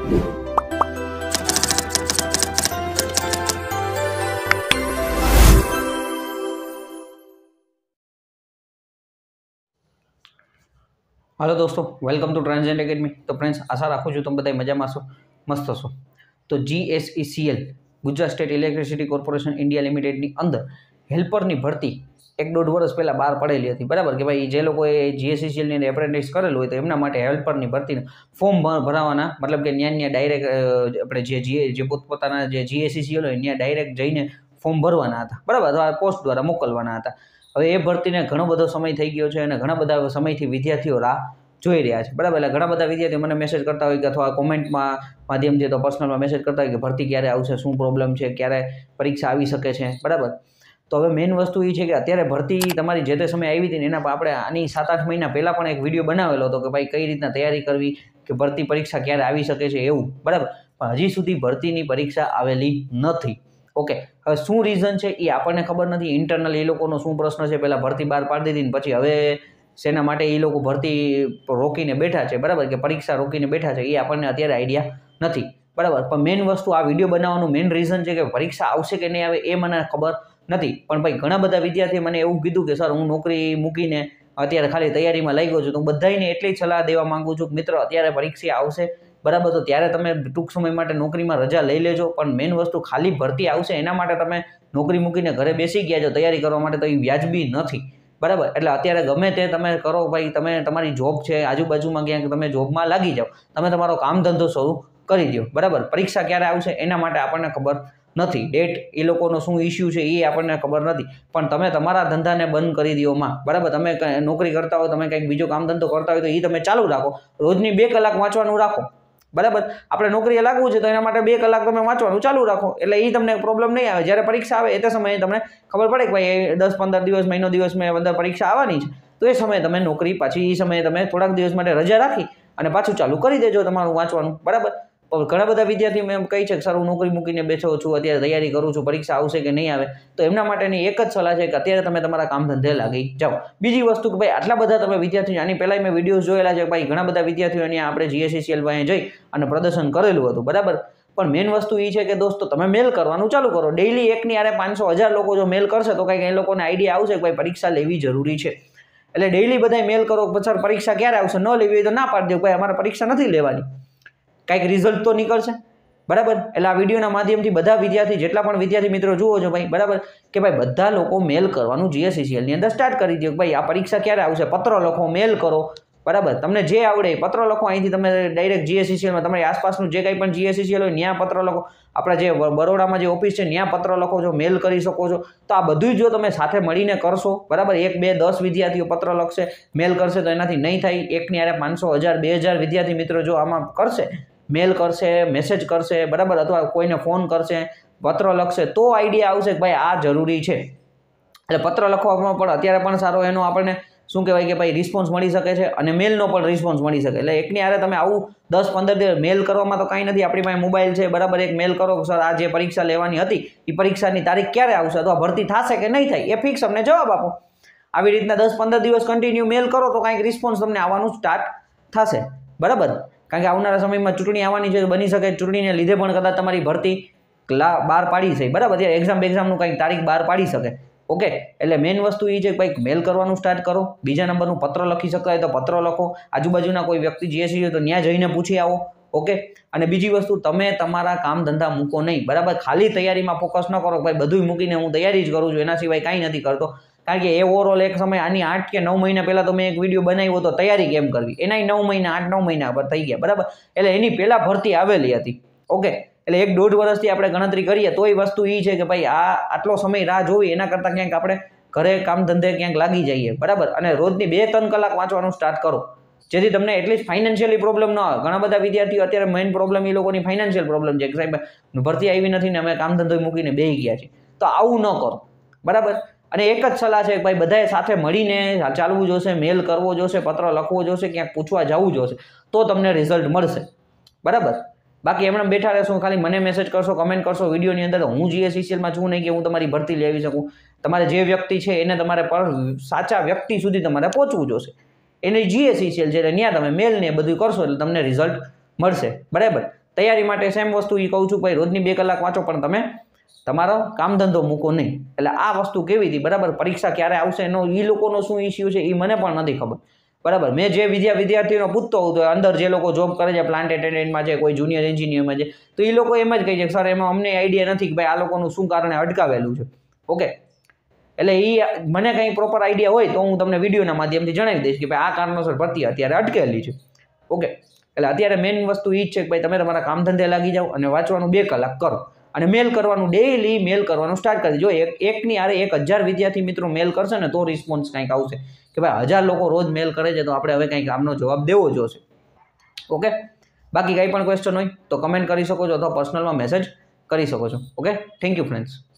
Hello दोस्तों, welcome to transient academy. तो friends, आशा राखું છું તમે બધા મજામાં છો, મસ્ત છો। તો GSECL Gujarat state electricity corporation India લિમિટેડની અંદર હેલ્પરની ભરતી 1-1.5 વર્ષ પહેલાં બહાર પડેલી હતી, બરાબર કે ભાઈ જે લોકોએ GSECLની અંદર એપ્રેન્ટિસ કરેલું હોય તો એમના માટે હેલ્પરની ભરતીનું ફોર્મ ભરાવાના, મતલબ કે ત્યાં ડાયરેક્ટ આપણે જે પોતપોતાના જે GSECL હોય ત્યાં ડાયરેક્ટ જઈને ફોર્મ ભરવાના હતા, બરાબર, અથવા પોસ્ટ દ્વારા મોકલવાના હતા। હવે એ ભરતીને ઘણો બધો સમય થઈ ગયો છે અને ઘણા બધા સમયથી વિદ્યાર્થીઓ રાહ જોઈ રહ્યા છે, બરાબર। એટલે ઘણા બધા વિદ્યાર્થીઓ મને મેસેજ કરતા હોય કે અથવા કોમેન્ટમાં માધ્યમથી તો પર્સનલમાં મેસેજ કરતા હોય કે ભરતી ક્યારે આવશે, શું પ્રોબ્લેમ છે, ક્યારે પરીક્ષા આવી શકે છે, બરાબર। તો હવે મેઇન વસ્તુ એ છે કે અત્યારે ભરતી તમારી જે તે સમય આવી હતી ને એના આપણે આની 7-8 મહિના પહેલાં પણ એક વિડીયો બનાવેલો હતો કે ભાઈ કઈ રીતના તૈયારી કરવી, કે ભરતી પરીક્ષા ક્યારે આવી શકે છે એવું, બરાબર। પણ હજી સુધી ભરતીની પરીક્ષા આવેલી નથી। ઓકે, હવે શું રીઝન છે એ આપણને ખબર નથી। ઇન્ટરનલ એ લોકોનો શું પ્રશ્ન છે, પહેલાં ભરતી બહાર પાડી દીધી ને પછી હવે શેના માટે એ લોકો ભરતી રોકીને બેઠા છે, બરાબર, કે પરીક્ષા રોકીને બેઠા છે એ આપણને અત્યારે આઈડિયા નથી, બરાબર। પણ મેઇન વસ્તુ આ વિડીયો બનાવવાનું મેઇન રીઝન છે કે પરીક્ષા આવશે કે નહીં આવે એ મને ખબર નથી। પણ ભાઈ ઘણા બધા વિદ્યાર્થીએ મને એવું કીધું કે સર હું નોકરી મૂકીને અત્યારે ખાલી તૈયારીમાં લાગ્યો છું, તો હું બધાને એટલી સલાહ દેવા માંગુ છું કે મિત્રો અત્યારે પરીક્ષા આવશે, બરાબર, તો ત્યારે તમે ટૂંક સમય માટે નોકરીમાં રજા લઈ લેજો। પણ મેઇન વસ્તુ ખાલી ભરતી આવશે એના માટે તમે નોકરી મૂકીને ઘરે બેસી ગયા છો તૈયારી કરવા માટે, તો એ વ્યાજબી નથી, બરાબર। એટલે અત્યારે ગમે તે તમે કરો ભાઈ, તમે તમારી જોબ છે આજુબાજુમાં ક્યાંક તમે જોબમાં લાગી જાઓ, તમે તમારો કામ ધંધો શરૂ કરી દો, બરાબર। પરીક્ષા ક્યારે આવશે એના માટે આપણને ખબર નથી, ડેટ એ લોકોનો શું ઇસ્યુ છે એ આપણને ખબર નથી, પણ તમે તમારા ધંધાને બંધ કરી દો માં, બરાબર। તમે નોકરી કરતા હો, તમે કંઈક બીજો કામ ધંધો કરતા હોય તો એ તમે ચાલુ રાખો, રોજની 2 કલાક વાંચવાનું રાખો, બરાબર। આપણે નોકરીએ લાગવું છે તો એના માટે 2 કલાક તમે વાંચવાનું ચાલુ રાખો, એટલે એ તમને પ્રોબ્લેમ નહીં આવે। જ્યારે પરીક્ષા આવે એ તે સમયે તમને ખબર પડે કે ભાઈ 10-15 દિવસ, મહિનો દિવસ મેં અંદર પરીક્ષા આવવાની છે, તો એ સમયે તમે નોકરી પાછી એ સમયે તમે થોડાક દિવસ માટે રજા રાખી અને પાછું ચાલુ કરી દેજો તમારું વાંચવાનું, બરાબર। પણ ઘણા બધા વિદ્યાર્થી મેં કહી છે કે સર હું નોકરી મૂકીને બેઠો છું, અત્યારે તૈયારી કરું છું, પરીક્ષા આવશે કે નહીં આવે, તો એમના માટેની એક જ સલાહ છે કે અત્યારે તમે તમારા કામ ધંધે લાગી જાઓ। બીજી વસ્તુ કે ભાઈ આટલા બધા તમે વિદ્યાર્થીઓ, આની પહેલાં મેં વિડીયોઝ જોયેલા છે, ભાઈ ઘણા બધા વિદ્યાર્થીઓ અહીંયા આપણે GSECL પાસે જઈ અને પ્રદર્શન કરેલું હતું, બરાબર। પણ મેઇન વસ્તુ એ છે કે દોસ્તો તમે મેલ કરવાનું ચાલુ કરો, ડેઇલી એકની આરે 500-1000 લોકો જો મેલ કરશે તો કંઈક એ લોકોને આઈડિયા આવશે કે ભાઈ પરીક્ષા લેવી જરૂરી છે। એટલે ડેઇલી બધા મેલ કરો, પછી પરીક્ષા ક્યારે આવશે, ન લેવી હોય તો ના પાડી દો ભાઈ અમારે પરીક્ષા નથી લેવાની, કાંઈક રિઝલ્ટ તો નીકળશે, બરાબર। એટલે આ વિડીયોના માધ્યમથી બધા વિદ્યાર્થી, જેટલા પણ વિદ્યાર્થી મિત્રો જુઓ છો ભાઈ, બરાબર, કે ભાઈ બધા લોકો મેલ કરવાનું GSECLની અંદર સ્ટાર્ટ કરી દો, ભાઈ આ પરીક્ષા ક્યારે આવશે, પત્ર લખો, મેલ કરો, બરાબર। તમને જે આવડે પત્ર લખો, અહીંથી તમે ડાયરેક્ટ GSECLમાં તમારી આસપાસનું જે કંઈ પણ GSECL હોય ત્યાં પત્ર લખો, આપણા જે બરોડામાં જે ઓફિસ છે ત્યાં પત્ર લખો છો, મેલ કરી શકો છો। તો આ બધું જો તમે સાથે મળીને કરશો, બરાબર, 1, 2, 10 વિદ્યાર્થીઓ પત્ર લખશે, મેલ કરશે તો એનાથી નહીં થાય। એકની આરે 500, 1000, 2000 વિદ્યાર્થી મિત્રો જો આમાં કરશે, મેલ કરશે, મેસેજ કરશે, બરાબર, અથવા કોઈને ફોન કરશે, પત્ર લખશે, તો આઈડિયા આવશે કે ભાઈ આ જરૂરી છે। એટલે પત્ર લખવામાં પણ અત્યારે પણ સારો એનો આપણને શું કહેવાય કે ભાઈ રિસ્પોન્સ મળી શકે છે અને મેલનો પણ રિસ્પોન્સ મળી શકે। એટલે એકની આરે તમે આવું 10-15 દિવસ મેલ કરવામાં તો કાંઈ નથી, આપણી પાસે મોબાઈલ છે, બરાબર, એક મેલ કરો સર આ જે પરીક્ષા લેવાની હતી એ પરીક્ષાની તારીખ ક્યારે આવશે અથવા ભરતી થશે કે નહીં થાય એ ફિક્સ અમને જવાબ આપો। આવી રીતના 10-15 દિવસ કન્ટિન્યુ મેલ કરો તો કાંઈક રિસ્પોન્સ તમને આવવાનું સ્ટાર્ટ થશે, બરાબર। કારણ કે આવનારા સમયમાં ચૂંટણી આવવાની છે, બની શકે ચૂંટણીને લીધે પણ કદાચ તમારી ભરતી બહાર પાડી છે, બરાબર, ત્યારે એક્ઝામનું કંઈક તારીખ બહાર પાડી શકે, ઓકે। એટલે મેઇન વસ્તુ એ છે કે ભાઈ મેલ કરવાનું સ્ટાર્ટ કરો, બીજા નંબરનું પત્ર લખી શકાય તો પત્ર લખો, આજુબાજુના કોઈ વ્યક્તિ GSECL તો ત્યાં જઈને પૂછી આવો, ઓકે। અને બીજી વસ્તુ, તમે તમારા કામ ધંધા મૂકો નહીં, બરાબર, ખાલી તૈયારીમાં ફોકસ ન કરો, ભાઈ બધું મૂકીને હું તૈયારી જ કરું છું એના સિવાય કાંઈ નથી કરતો, કારણ કે એ ઓવરઓલ એક સમય આની 8 કે 9 મહિના પહેલાં તો મેં એક વિડીયો બનાવ્યો હતો તૈયારી કેમ કરવી, એનાય 9 મહિના 8-9 મહિના પર થઈ ગયા, બરાબર। એટલે એની પહેલાં ભરતી આવેલી હતી, ઓકે। એટલે 1-1.5 વર્ષથી આપણે ગણતરી કરીએ તો એ વસ્તુ એ છે કે ભાઈ આટલો સમય રાહ જોવી એના કરતાં ક્યાંક આપણે ઘરે કામ ધંધે ક્યાંક લાગી જઈએ, બરાબર, અને રોજની 2-3 કલાક વાંચવાનું સ્ટાર્ટ કરો, જેથી તમને એટલીસ્ટ ફાઇનાન્શિયલી પ્રોબ્લેમ ન આવે। ઘણા બધા વિદ્યાર્થીઓ અત્યારે મેઇન પ્રોબ્લેમ એ લોકોની ફાઇનાન્શિયલ પ્રોબ્લેમ છે કે સાહેબ ભરતી આવી નથી ને અમે કામ ધંધો મૂકીને બેસી ગયા છીએ, તો આવું ન કરો, બરાબર। અને એક જ સલાહ છે કે ભાઈ બધાએ સાથે મળીને ચાલવું જોશે, મેલ કરવો જોશે, પત્ર લખવો જોશે, ક્યાંક પૂછવા જવું જોશે, તો તમને રિઝલ્ટ મળશે, બરાબર। બાકી એમણે બેઠા રહેશો, ખાલી મને મેસેજ કરશો, કમેન્ટ કરશો વિડીયોની અંદર, હું GSECLમાં છું નહીં કે હું તમારી ભરતી લઈ આવી શકું। તમારે જે વ્યક્તિ છે એને તમારે સાચા વ્યક્તિ સુધી તમારે પહોંચવું જોશે, એને GSECL છે એટલે ત્યાં તમે મેલ ને બધું કરશો એટલે તમને રિઝલ્ટ મળશે, બરાબર। તૈયારી માટે સેમ વસ્તુ એ કહું છું ભાઈ રોજની 2 કલાક વાંચો પણ તમે તમારો કામ ધંધો મૂકો નહીં. એટલે આ વસ્તુ કેવી હતી બરાબર. પરીક્ષા ક્યારે આવશે એનો એ લોકોનો શું ઇસ્યુ છે એ મને પણ નથી ખબર બરાબર. મેં જે વિદ્યાર્થીઓનો પૂછતો હોઉં તો અંદર જે લોકો જોબ કરે છે પ્લાન્ટ એટેન્ડન્ટમાં છે, કોઈ જુનિયર એન્જિનિયરમાં છે, તો એ લોકો એમ જ કહે છે કે સર એમાં અમને આઈડિયા નથી કે ભાઈ આ લોકોનું શું કારણે અટકાવેલું છે. ઓકે, એટલે એ મને કંઈ પ્રોપર આઈડિયા હોય તો હું તમને વિડીયોના માધ્યમથી જણાવી દઈશ કે ભાઈ આ કારણોસર ભરતી અત્યારે અટકેલી છે. ઓકે, એટલે અત્યારે મેઇન વસ્તુ એ જ છે કે ભાઈ તમે તમારા કામ ધંધે લાગી જાઓ અને વાંચવાનું 2 કલાક કરો અને મેલ કરવાનું ડેઈલી મેલ કરવાનું સ્ટાર્ટ કરી દો. એકની આરે 1000 વિદ્યાર્થી મિત્રો મેલ કરશે ને તો રિસ્પોન્સ કંઈક આવશે કે ભાઈ 1000 લોકો રોજ મેલ કરે છે તો આપણે હવે કંઈક આમનો જવાબ દેવો જોશે. ઓકે, બાકી કંઈ પણ ક્વેશ્ચન હોય તો કમેન્ટ કરી શકો છો અથવા પર્સનલમાં મેસેજ કરી શકો છો. Okay, thank you friends.